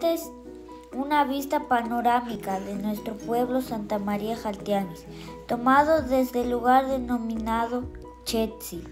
Esta es una vista panorámica de nuestro pueblo Santa María Jaltianis, tomado desde el lugar denominado Chetzi.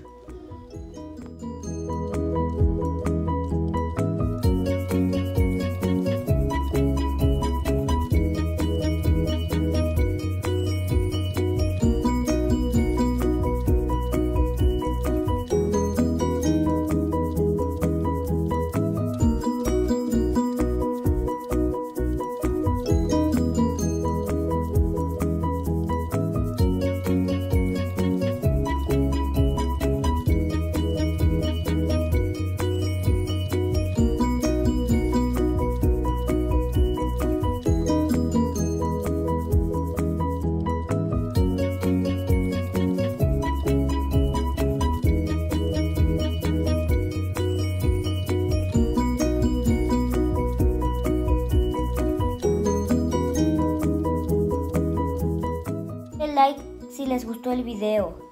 Like si les gustó el video.